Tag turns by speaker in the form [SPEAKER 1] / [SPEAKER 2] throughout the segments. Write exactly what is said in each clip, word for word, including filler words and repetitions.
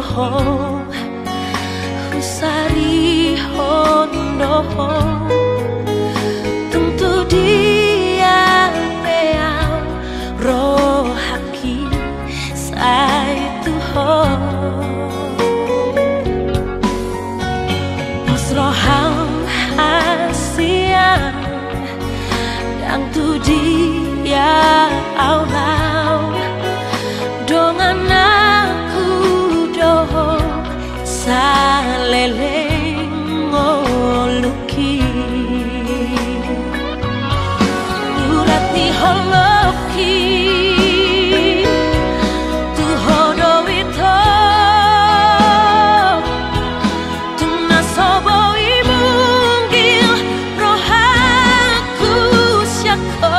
[SPEAKER 1] ho Husari hondo Tentu dia meang rohaki Saitu ho Musroham hasian Yang tu dia aulau Dongan aku doho saleleng ngoluki Urat ni holoki Tu hodo ito Tuna sobo ibunggil rohaku syako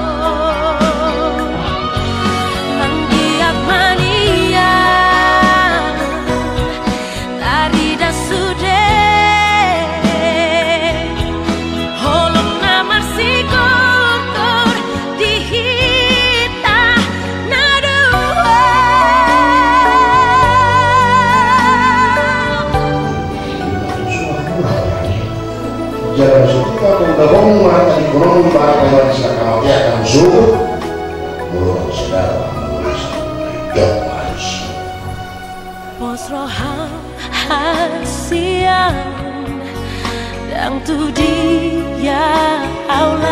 [SPEAKER 2] Jangan suka menggabung mata di gunung para wanita kamu akan zuhur mulut saudara menulis jok manis
[SPEAKER 1] Musroham hasian yang tu dia Allah